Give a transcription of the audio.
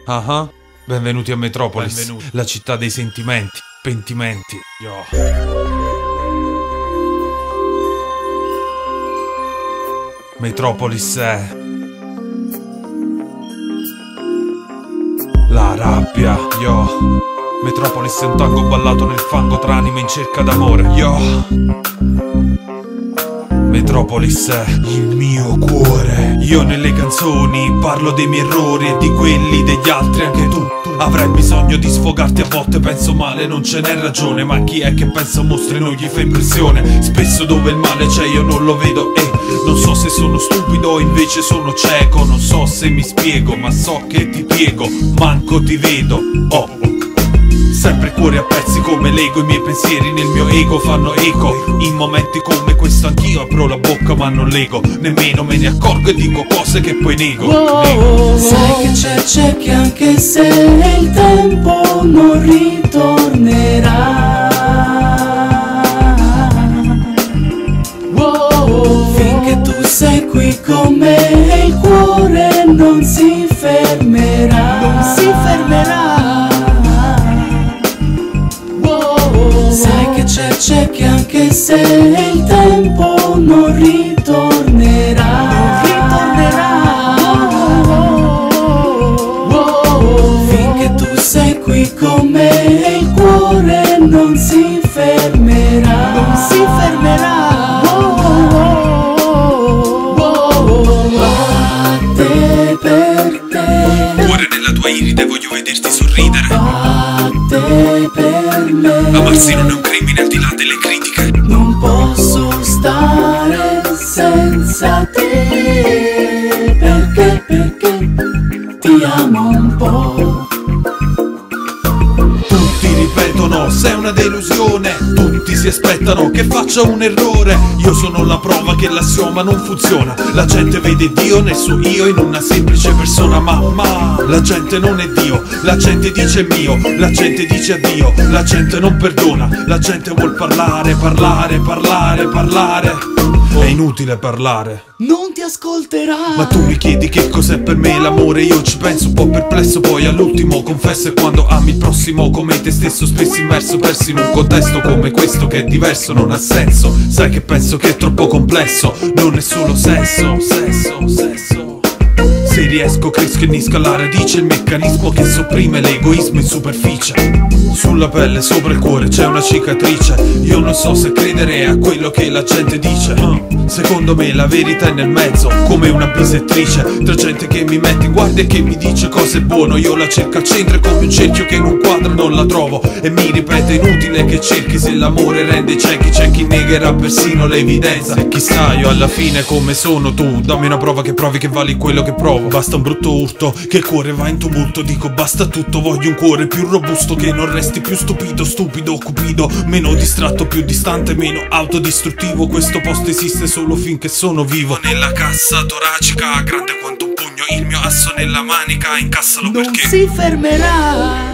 Ah, benvenuti a Metropolis, benvenuti. La città dei sentimenti, pentimenti. Yo. Metropolis è la rabbia, yo. Metropolis è un tango ballato nel fango tra anime in cerca d'amore, yo. Metropolis è il mio cuore. Io nelle canzoni parlo dei miei errori e di quelli degli altri. Anche tu avrai bisogno di sfogarti a volte. Penso male, non ce n'è ragione, ma chi è che pensa a mostri non gli fa impressione. Spesso dove il male c'è io non lo vedo e non so se sono stupido o invece sono cieco. Non so se mi spiego, ma so che ti piego, manco ti vedo. Oh, sempre cuore a pezzi come Lego. I miei pensieri nel mio ego fanno eco. In momenti come questo anch'io apro la bocca ma non lego. Nemmeno me ne accorgo e dico cose che poi nego, nego. Sai che c'è che anche se il tempo non ritornerà, finché tu sei qui con me il cuore non si fermerà. Non si fermerà. Sai che c'è che anche se il tempo non ritornerà, finché tu sei qui con me il cuore non si fermerà. Non si fermerà. Batte per te, cuore nella tua iride, voglio vederti sorridere. batte per me. Amarsi non è un crimine al di là delle critiche. Non posso stare senza te, perché ti amo un po'. Tutti ripetono, sei una delusione. Tutti si aspettano che faccia un errore. Io sono la prova che l'assioma non funziona. La gente vede Dio nel suo io in una semplice persona. Ma la gente non è Dio. La gente dice mio, la gente dice addio. La gente non perdona, la gente vuol parlare, parlare, parlare, parlare. È inutile parlare, Non ti ascolterà. ma tu mi chiedi che cos'è per me l'amore. Io ci penso un po' perplesso, poi all'ultimo confesso. E quando ami il prossimo come te stesso, spesso immerso, perso in un contesto come questo che è diverso, non ha senso. Sai che penso che è troppo complesso, non è solo sesso, sesso, sesso. Se riesco cresco e nisco alla radice il meccanismo che sopprime l'egoismo in superficie. Sulla pelle, sopra il cuore c'è una cicatrice. Io non so se credere a quello che la gente dice. Secondo me la verità è nel mezzo, come una bisettrice. Tra gente che mi mette in guardia e che mi dice cose buone. Io la cerco al centro, è come un cerchio che in un quadro non la trovo. E mi ripete inutile che cerchi, se l'amore rende ciechi. C'è chi negherà persino l'evidenza. E chissà io alla fine come sono tu. Dammi una prova che provi che vali quello che provo. Basta un brutto urto, che il cuore va in tumulto. Dico basta tutto, voglio un cuore più robusto. Che non resti più stupido, stupido, cupido. Meno distratto, più distante, meno autodistruttivo. Questo posto esiste solo finché sono vivo. Nella cassa toracica, grande quanto un pugno. Il mio asso nella manica, incassalo Non perché si fermerà.